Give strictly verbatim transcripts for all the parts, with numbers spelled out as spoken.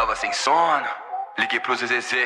tava sem sono, liguei pro Z Z Z.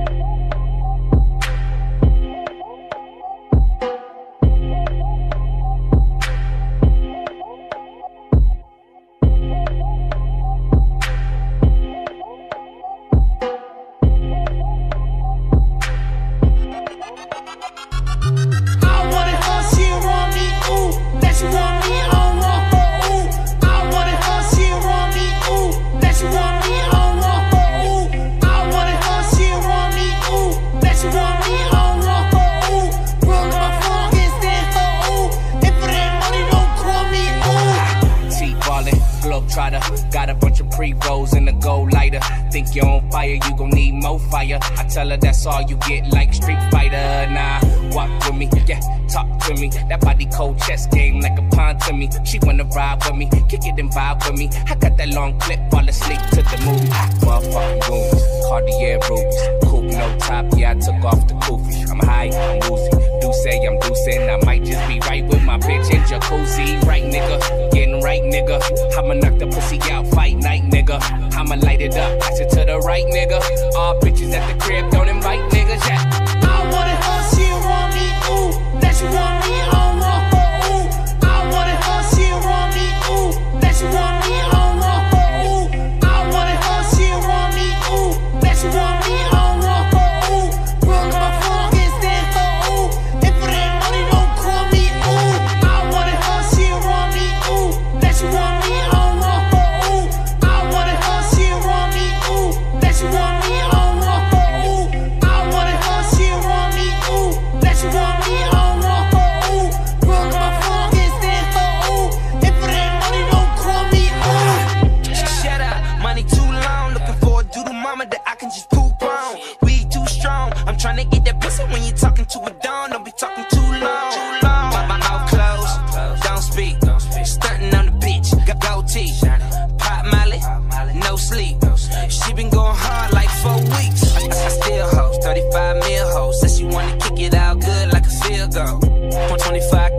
Got a bunch of pre-rolls in the gold lighter. Think you're on fire, you gon' need more fire. I tell her that's all you get, like Street Fighter. Nah, walk with me, yeah, talk to me. That body cold chess game like a pawn to me. She wanna ride with me, kick it and vibe with me. I got that long clip, fall asleep to the movie. Motherfucking goons, Cartier rubies. Coupe no top, yeah, I took off the kufi. I'm high, I'm woozy. Do say I'm deucing, I might just be right with my bitch in jacuzzi. Right, nigga, getting right, nigga. I'ma knock the pussy out, fight night, nigga. I'ma light it up, pass it to the right, nigga. All bitches at the crib, don't invite niggas, yeah. I want it her, she want me, ooh. That she want me, I don't want her, ooh. I want it her, she want me, ooh. That she want me, I don't want her, ooh. I want it her, she want me, ooh. That she want me, I don't want her, ooh. Run my phone, can't stand her, ooh. If it ain't money, don't call me, ooh. I want it her, she want me, ooh. That she want me, I don't want her, ooh. I want it her, she want me, ooh. That she want me, I don't want her, ooh. I want it her, she want me, ooh. That she want me, I don't want her, ooh. Run my phone, can't stand her, ooh. If it ain't money, don't call me, ooh. Shut up, money too long. Looking for a doodle mama that I can just poop on. We too strong. I'm trying to get that pussy when you're talking to a dawn. Don't be talking too long. My, my mouth closed, don't speak. Stunting on the bitch, got goatee. Pop Molly, no sleep. She been going hard like four weeks. I, I still host, thirty-five mil host. Says she wanna kick it out good like a field goal. twenty-five